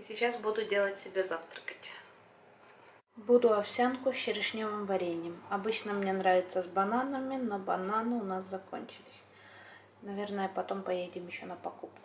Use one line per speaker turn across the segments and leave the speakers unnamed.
Сейчас буду делать себе завтракать.
Буду овсянку с черешневым вареньем. Обычно мне нравится с бананами, но бананы у нас закончились. Наверное, потом поедем еще на покупку.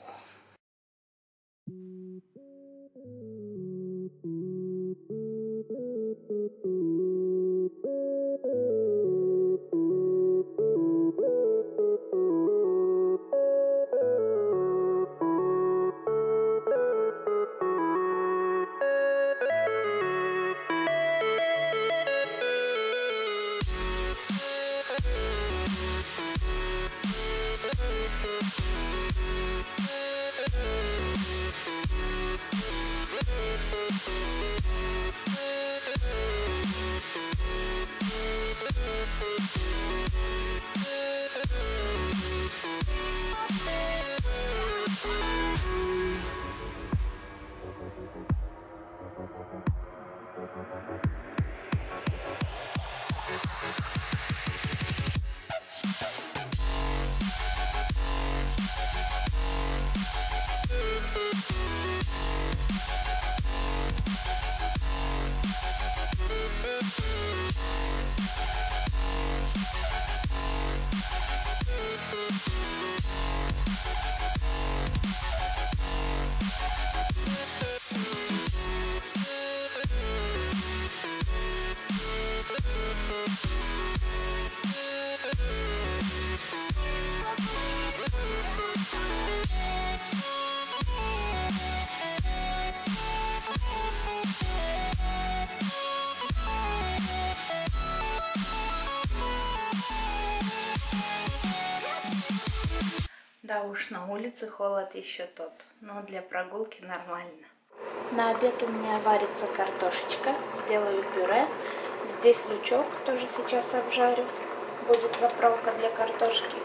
Да уж, на улице холод еще тот, но для прогулки нормально.
На обед у меня варится картошечка. Сделаю пюре. Здесь лучок, тоже сейчас обжарю. Будет заправка для картошки.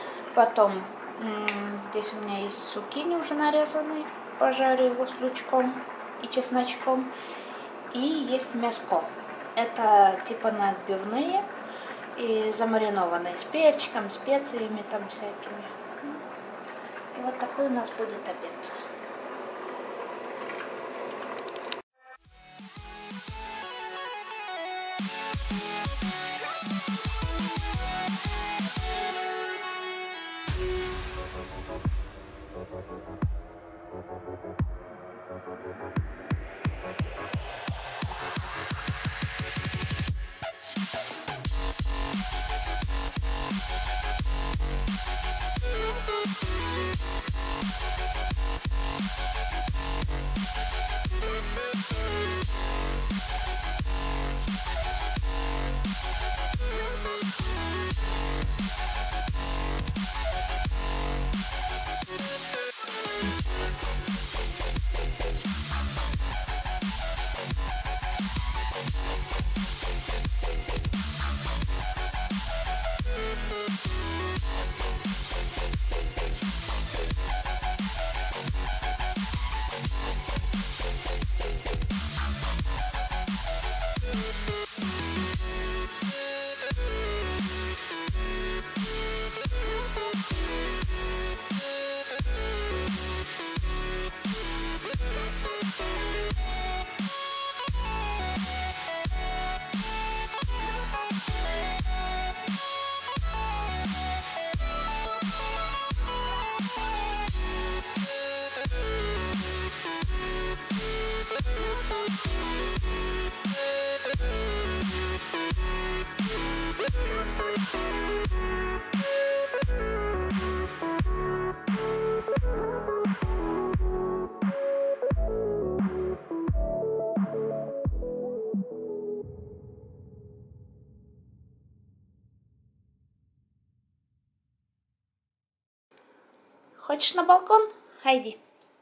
Потом здесь у меня есть цукини уже нарезанный. Пожарю его с лучком и чесночком. И есть мяско. Это типа на отбивные и замаринованные с перчиком, специями там всякими. И вот такой у нас будет обед. Хочешь на балкон? Хайди.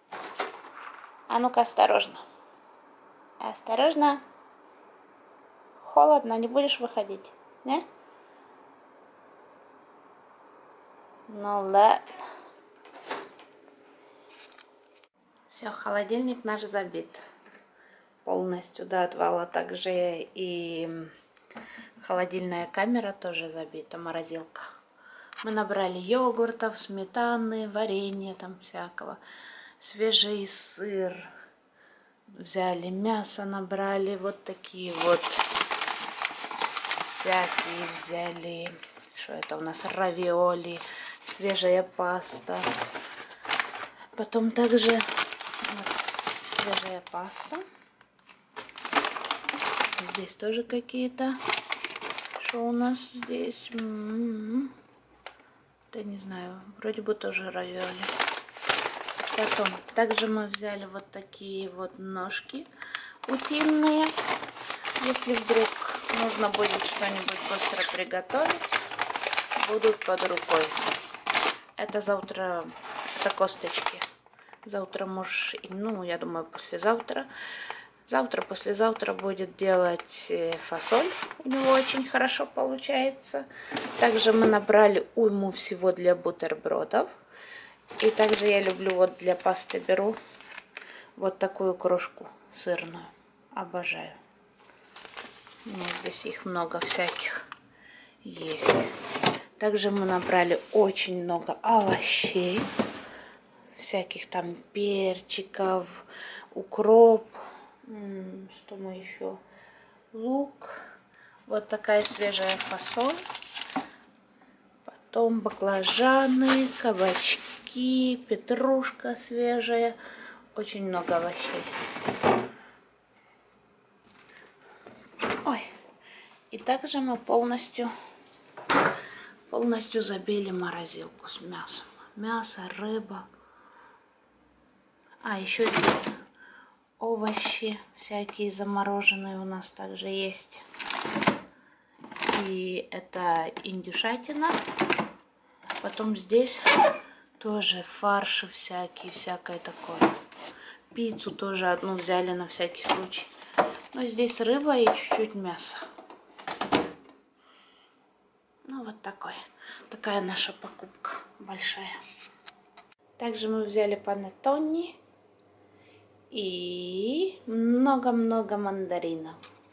А ну-ка, осторожно. Осторожно. Холодно, не будешь выходить, не? Ну ладно. Все, холодильник наш забит полностью до отвала. Также и холодильная камера тоже забита, морозилка. Мы набрали йогуртов, сметаны, варенья там всякого. Свежий сыр, взяли мясо, набрали вот такие вот всякие взяли. Что это у нас? Равиоли, свежая паста. Потом также вот, свежая паста. Здесь тоже какие-то. Что у нас здесь? Да не знаю, вроде бы тоже равиоли. Потом также мы взяли вот такие вот ножки утиные. Если вдруг нужно будет что-нибудь быстро приготовить, будут под рукой. Это завтра, это косточки. Завтра муж, ну я думаю послезавтра. Завтра, послезавтра будет делать фасоль. У него очень хорошо получается. Также мы набрали уйму всего для бутербродов. И также я люблю вот для пасты беру вот такую крошку сырную. Обожаю. У меня здесь их много всяких есть. Также мы набрали очень много овощей. Всяких там перчиков, укроп. Что мы еще? Лук. Вот такая свежая фасоль. Потом баклажаны, кабачки, петрушка свежая. Очень много овощей. Ой. И также мы полностью забили морозилку с мясом. Мясо, рыба. А еще здесь овощи всякие замороженные у нас также есть. И это индюшатина. Потом здесь тоже фарши всякие, всякое такое. Пиццу тоже одну взяли на всякий случай. Но здесь рыба и чуть-чуть мяса. Ну вот такая наша покупка большая. Также мы взяли панеттони и много-много мандаринов.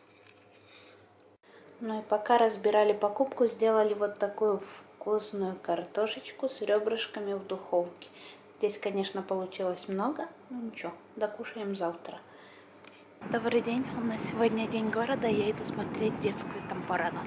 Ну и пока разбирали покупку, сделали вот такую вкусную картошечку с ребрышками в духовке. Здесь, конечно, получилось много, но ничего, докушаем завтра. Добрый день, у нас сегодня день города, я иду смотреть детскую темпораду.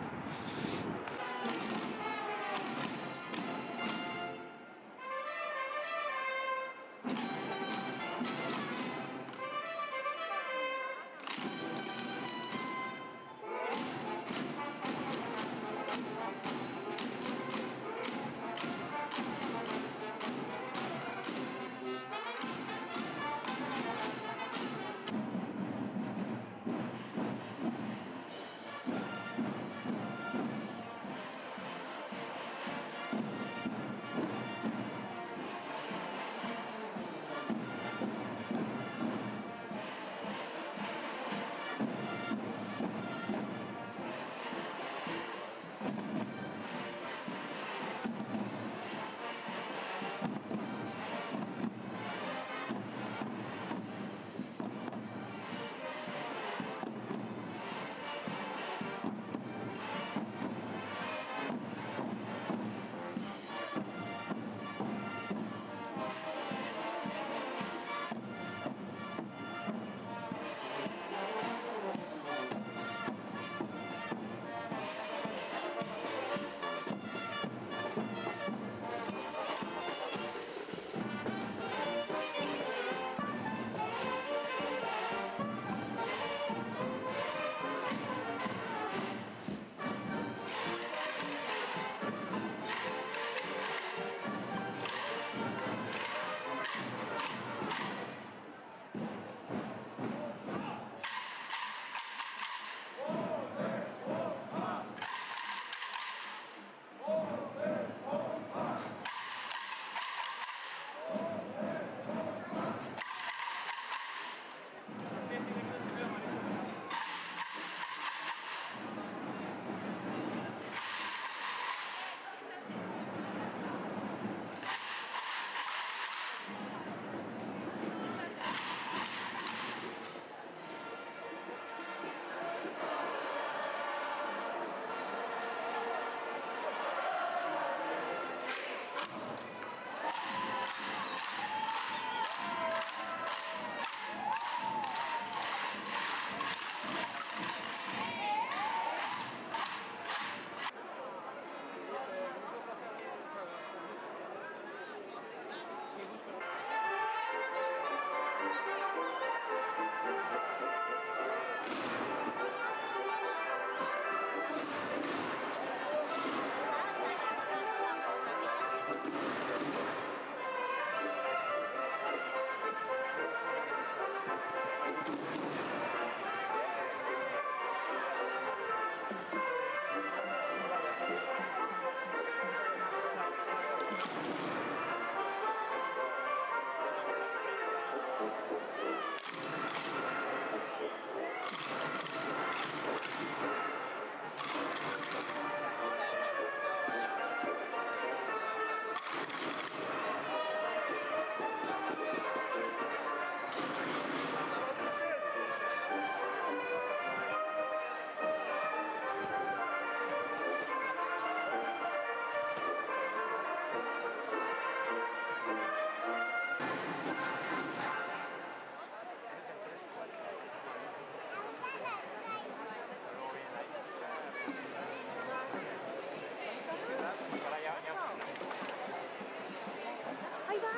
Ahí va.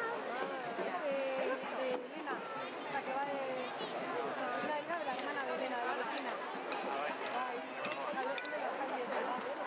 De Elena, la que va de la hija de la hermana de Elena, de la vecina. Ay, a ver si me la sale.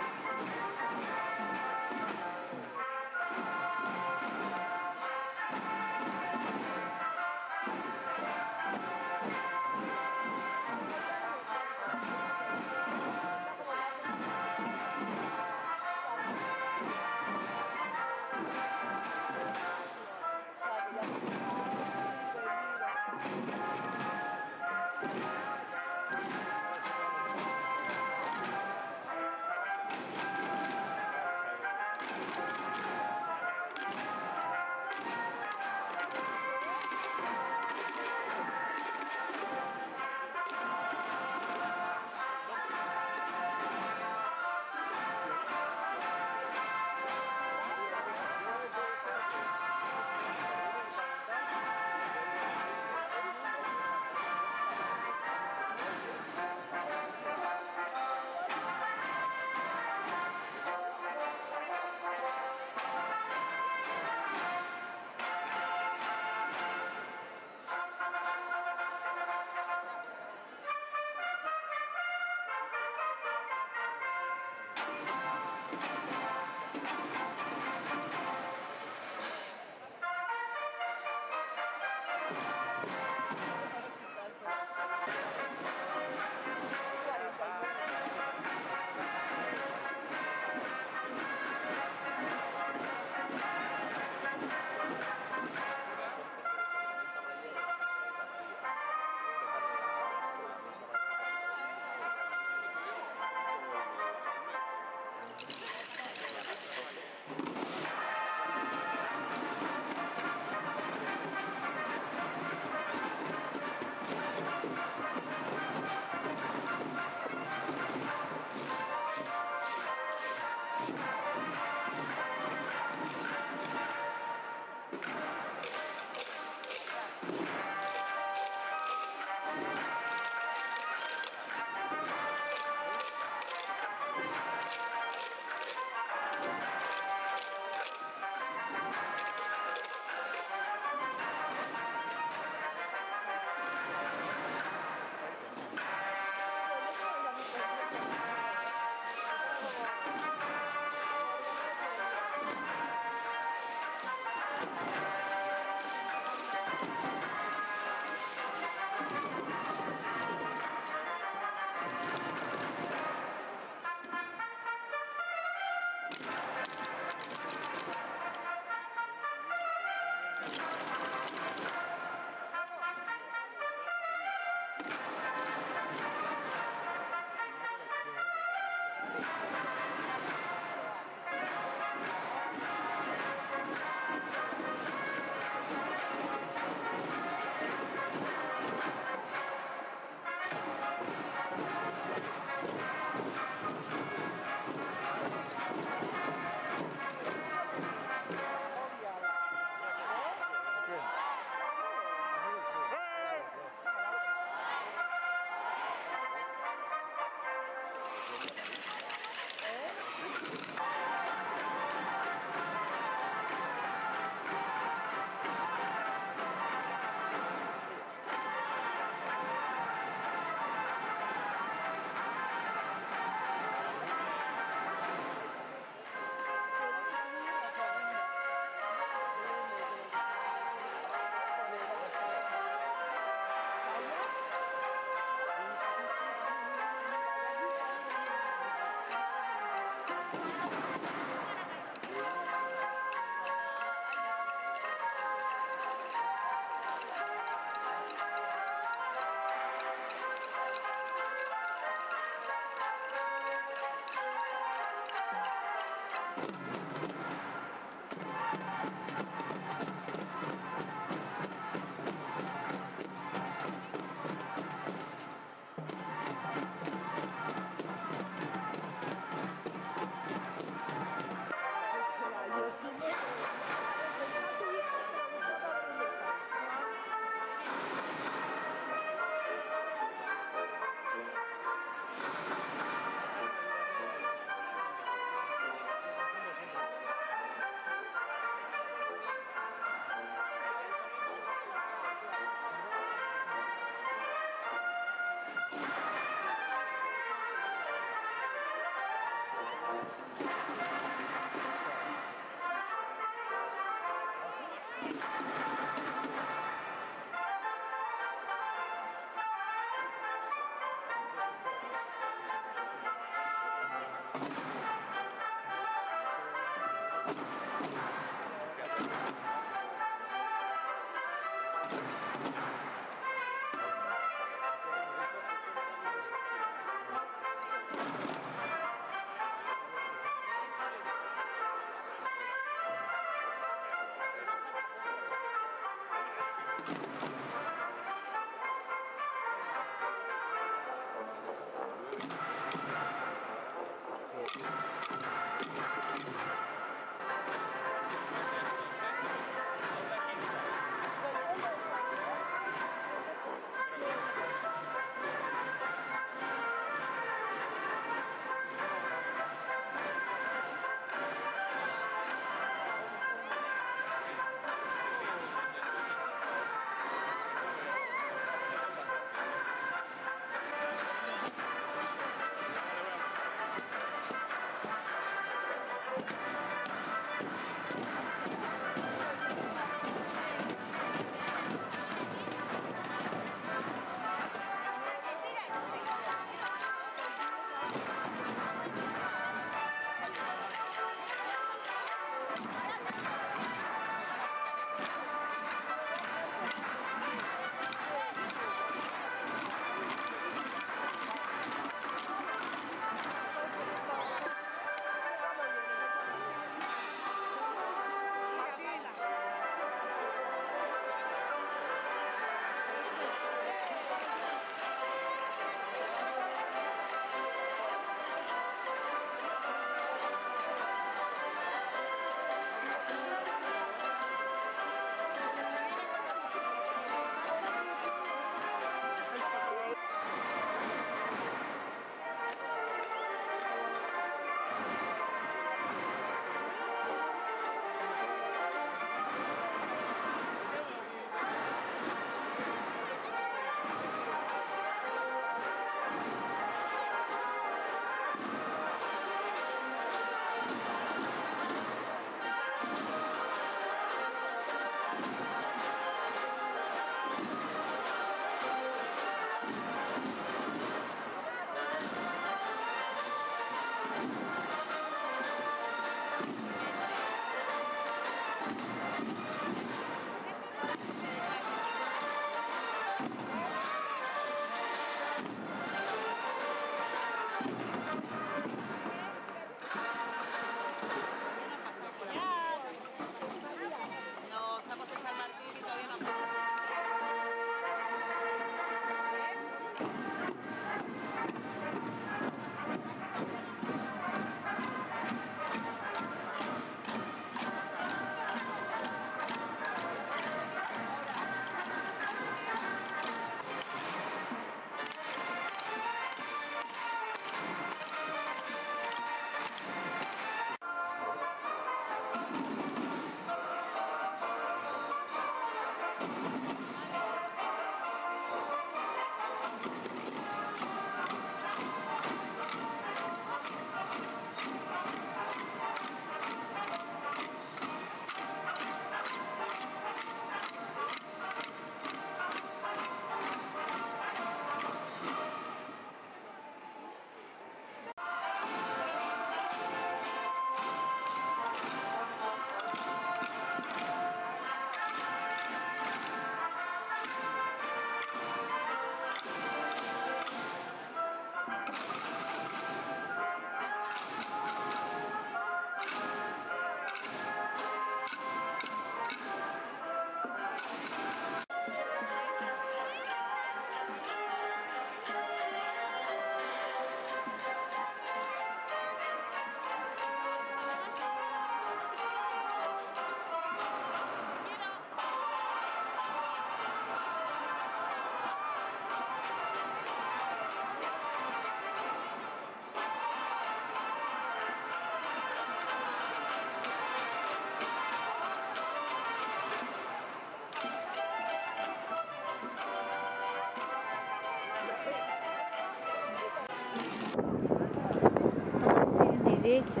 Сильный ветер,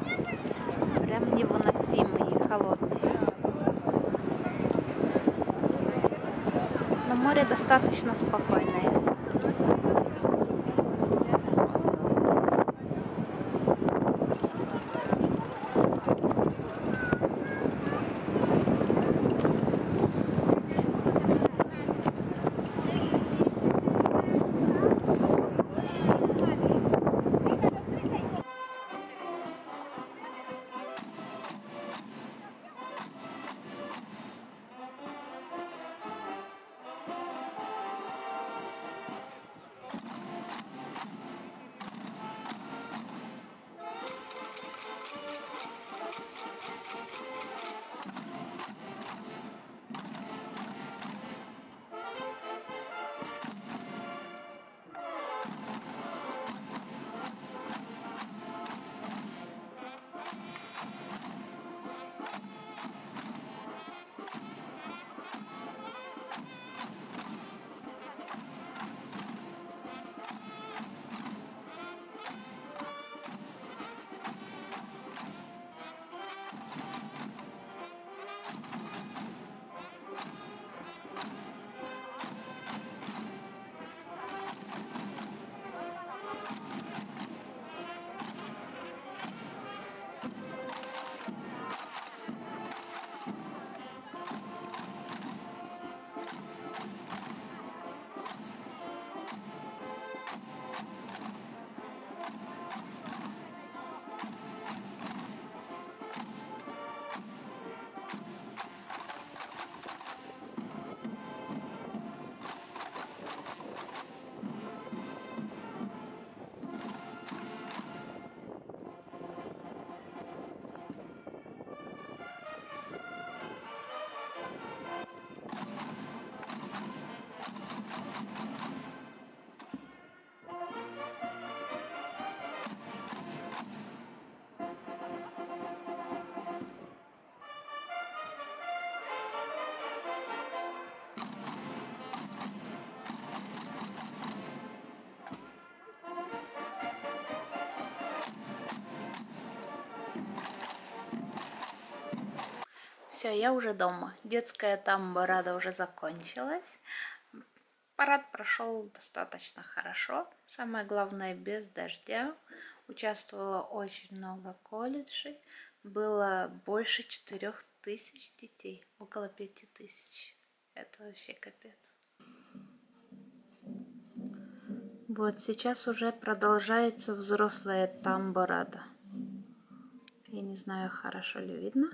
прям невыносимый и холодный. Но море достаточно спокойное. Все, я уже дома. Детская тамбурада уже закончилась. Парад прошел достаточно хорошо. Самое главное, без дождя. Участвовало очень много колледжей. Было больше 4000 детей. Около 5000. Это вообще капец. Вот сейчас уже продолжается взрослая тамбурада. Я не знаю, хорошо ли видно.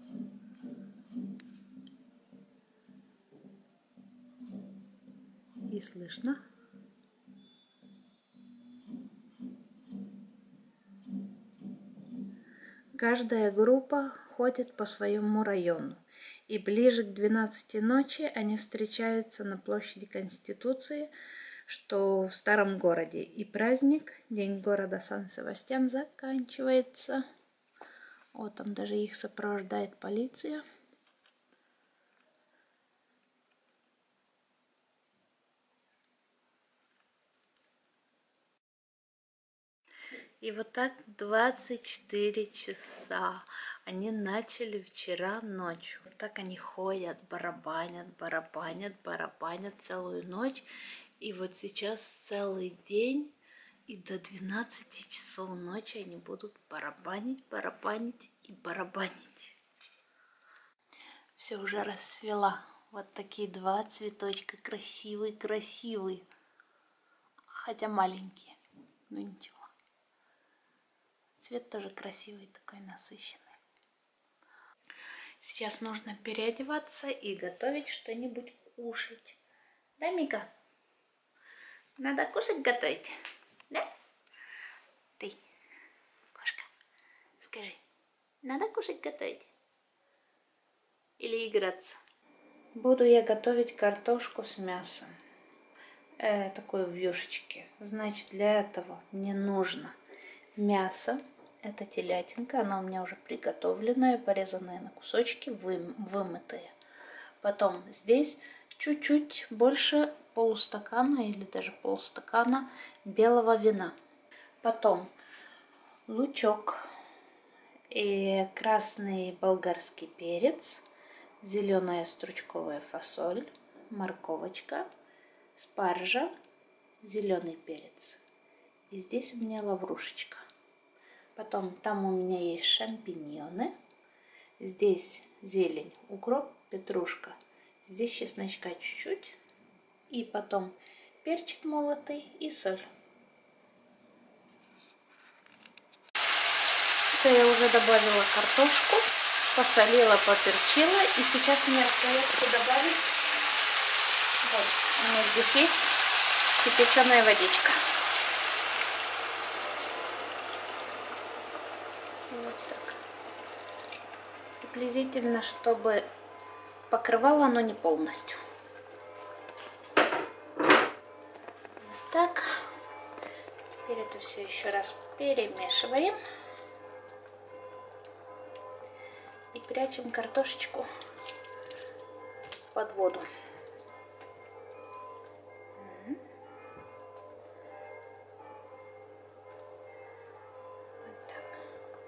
И слышно. Каждая группа ходит по своему району, и ближе к 12 ночи они встречаются на площади Конституции, что в старом городе. И праздник, День города Сан-Себастьян, заканчивается. Вот там даже их сопровождает полиция. И вот так 24 часа они начали вчера ночью. Вот так они ходят, барабанят, барабанят, барабанят целую ночь. И вот сейчас целый день, и до 12 часов ночи они будут барабанить, барабанить и барабанить. Все уже расцвела. Вот такие два цветочка, красивые. Хотя маленькие, но ничего. Цвет тоже красивый, такой насыщенный. Сейчас нужно переодеваться и готовить что-нибудь кушать. Да, Мика? Надо кушать готовить? Да? Ты, кошка, скажи, надо кушать готовить? Или играться? Буду я готовить картошку с мясом. Такой в вьюшечке. Значит, для этого мне нужно мясо. Это телятинка, она у меня уже приготовленная, порезанная на кусочки, вымытая. Потом здесь чуть-чуть больше полустакана или даже полстакана белого вина. Потом лучок, и красный болгарский перец, зеленая стручковая фасоль, морковочка, спаржа, зеленый перец. И здесь у меня лаврушечка. Потом там у меня есть шампиньоны. Здесь зелень, укроп, петрушка. Здесь чесночка чуть-чуть. И потом перчик молотый и соль. Все, я уже добавила картошку, посолила, поперчила. И сейчас мне остается добавить, вот, у меня здесь есть кипяченая водичка. Вот так. Приблизительно, чтобы покрывало оно не полностью. Так. Теперь это все еще раз перемешиваем. И прячем картошечку под воду. Вот так.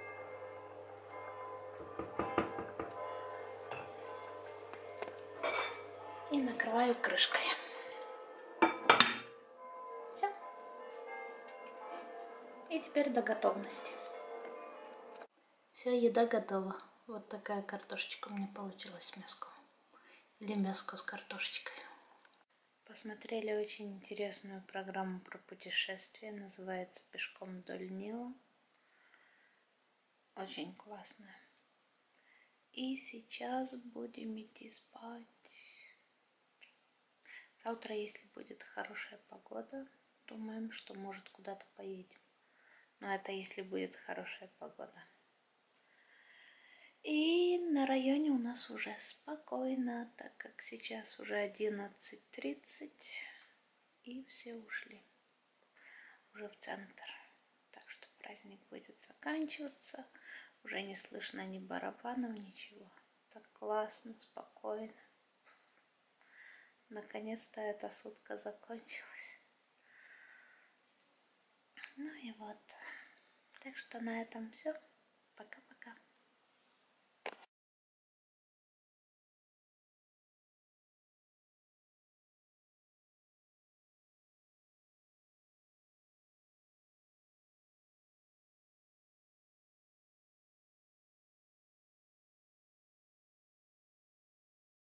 И накрываю крышкой. Все. И теперь до готовности. Все, еда готова. Вот такая картошечка у меня получилась с мяском. Или мяско с картошечкой. Посмотрели очень интересную программу про путешествие. Называется «Пешком вдоль Нила». Очень классная. И сейчас будем идти спать. Завтра, если будет хорошая погода, думаем, что может куда-то поедем. Но это если будет хорошая погода. И на районе у нас уже спокойно, так как сейчас уже 11:30, и все ушли уже в центр. Так что праздник будет заканчиваться, уже не слышно ни барабанов, ничего. Так классно, спокойно. Наконец-то эта сутка закончилась. Ну и вот. Так что на этом все. Пока-пока.